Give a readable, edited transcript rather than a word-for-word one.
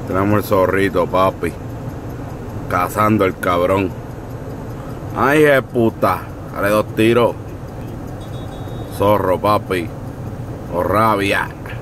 Tenemos el zorrito, papi. Cazando el cabrón. Ay, de puta. Dale 2 tiros. Zorro, papi. O rabia.